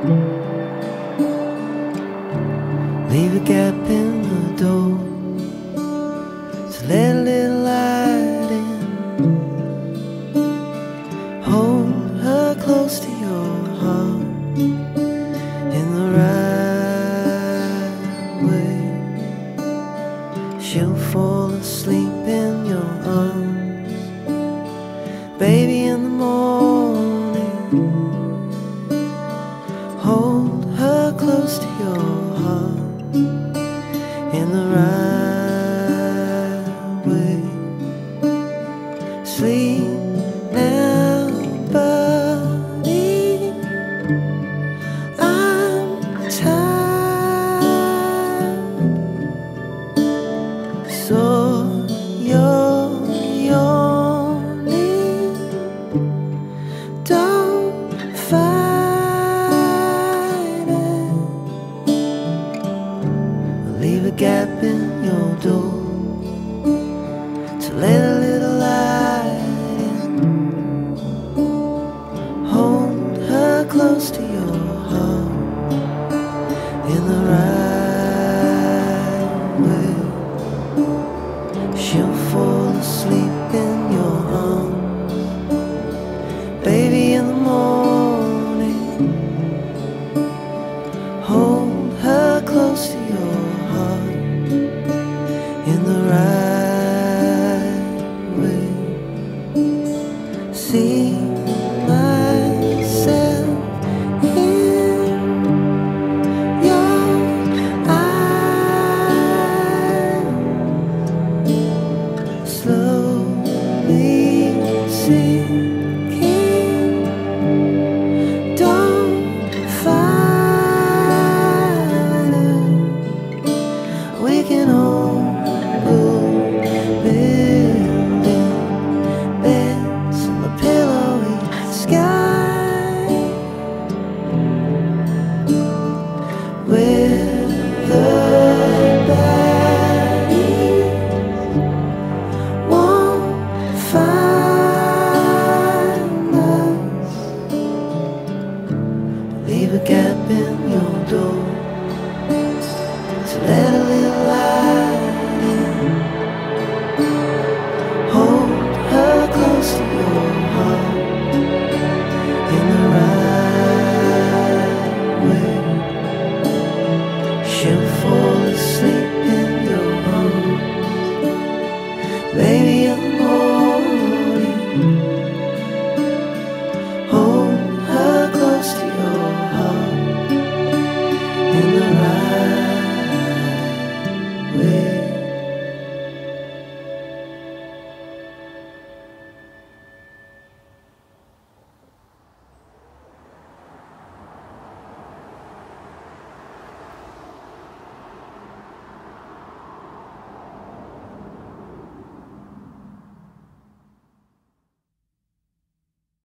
Leave a gap in the door to let a little light in. Hold her close to your heart in the right way. She'll fall asleep in your arms, baby, in the morning. Hold her close to your heart in the right way. Sleep now, buddy, I'm tired. So you're yawning, don't fight it. Leave a gap in your door to let a little light in. Hold her close to your heart in the right way. She'll fall asleep in your arms, baby, in the morning. Hold her close to your heart in the right way. See myself in your eyes, slowly sinking. Don't fight it. We can all go building beds in the pillowy sky, where the baddies won't find us. Leave a gap in your door to let a little light